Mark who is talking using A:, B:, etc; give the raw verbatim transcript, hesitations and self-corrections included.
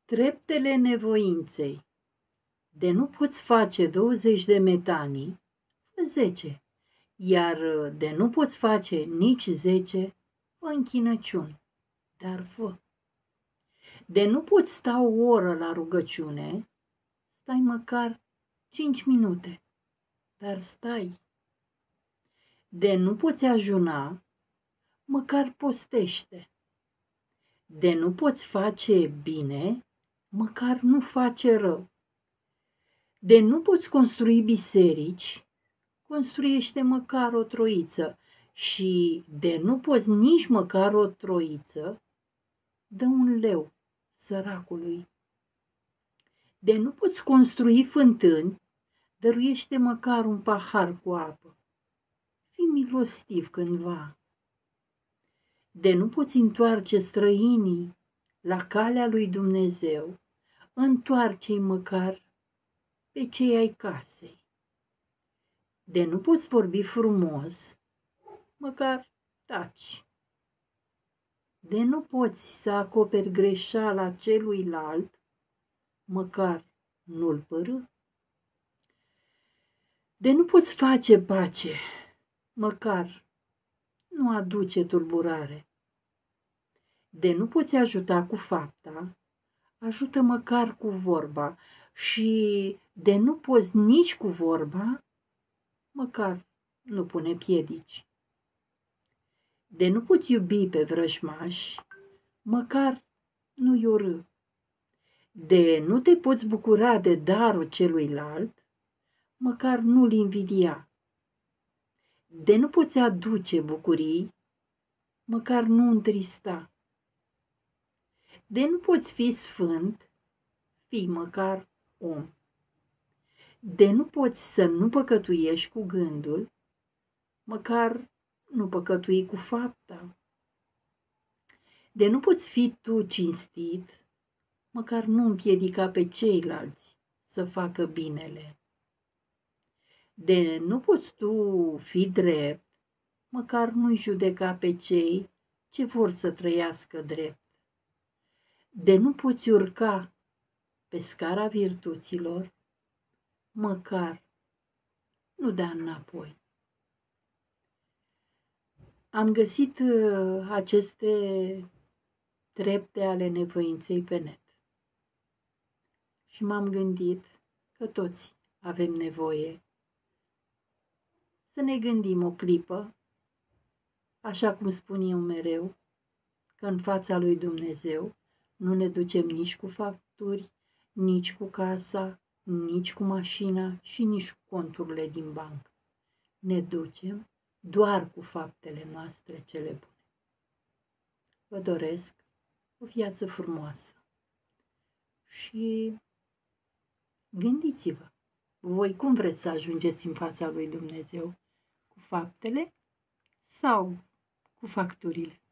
A: Treptele nevoinței. De nu poți face douăzeci de metanii, fă zece, iar de nu poți face nici zece, fă închinăciuni, dar fă. De nu poți sta o oră la rugăciune, stai măcar cinci minute, dar stai. De nu poți ajuna, măcar postește. De nu poți face bine, măcar nu face rău. De nu poți construi biserici, construiește măcar o troiță. Și de nu poți nici măcar o troiță, dă un leu săracului. De nu poți construi fântâni, dăruiește măcar un pahar cu apă. Fii milostiv cândva. De nu poți întoarce străinii la calea lui Dumnezeu, întoarce-i măcar pe cei ai casei. De nu poți vorbi frumos, măcar taci. De nu poți să acoperi greșeala celuilalt, măcar nu-l părâ. De nu poți face pace, măcar nu aduce tulburare. De nu poți ajuta cu fapta, ajută măcar cu vorba. Și de nu poți nici cu vorba, măcar nu pune piedici. De nu poți iubi pe vrăjmași, măcar nu-i urâ. De nu te poți bucura de darul celuilalt, măcar nu-l invidia. De nu poți aduce bucurii, măcar nu întrista. De nu poți fi sfânt, fii măcar om. De nu poți să nu păcătuiești cu gândul, măcar nu păcătui cu fapta. De nu poți fi tu cinstit, măcar nu împiedica pe ceilalți să facă binele. De nu poți tu fi drept, măcar nu-i judeca pe cei ce vor să trăiască drept. De nu poți urca pe scara virtuților, măcar nu da înapoi. Am găsit aceste trepte ale nevoinței pe net și m-am gândit că toți avem nevoie să ne gândim o clipă, așa cum spun eu mereu, că în fața lui Dumnezeu nu ne ducem nici cu facturi, nici cu casa, nici cu mașina și nici cu conturile din bancă. Ne ducem doar cu faptele noastre cele bune. Vă doresc o viață frumoasă și gândiți-vă, voi cum vreți să ajungeți în fața lui Dumnezeu? Cu faptele sau cu facturile?